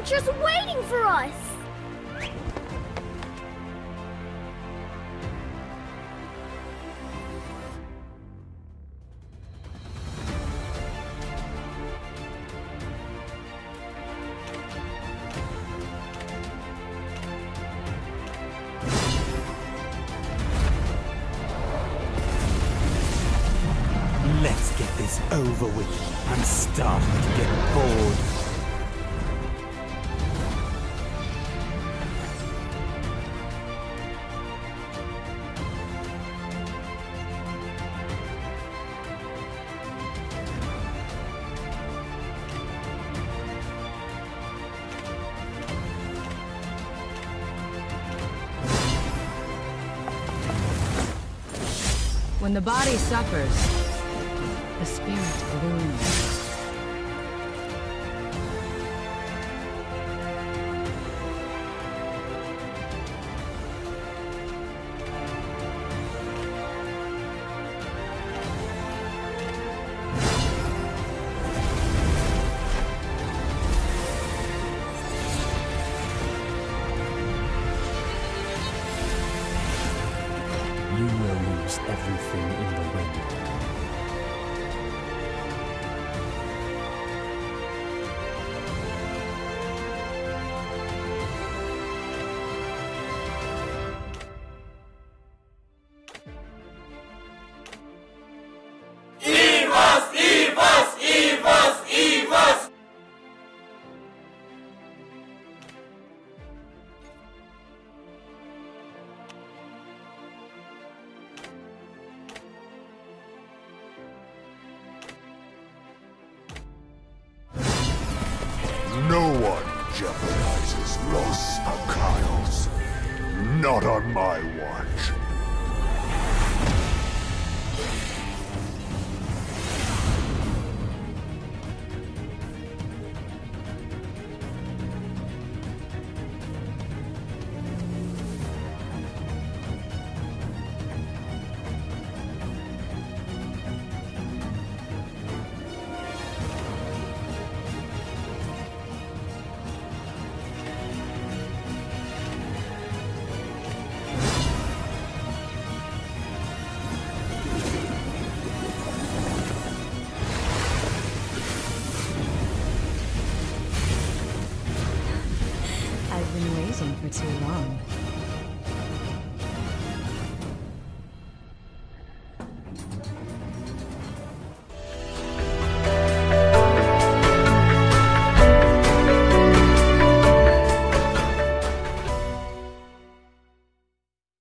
adventures waiting for us! Let's get this over with. I'm starting to get bored. When the body suffers, the spirit blooms. You will lose everything in the wind. No one jeopardizes Los Acaos. Not on my watch. I've been waiting for too long.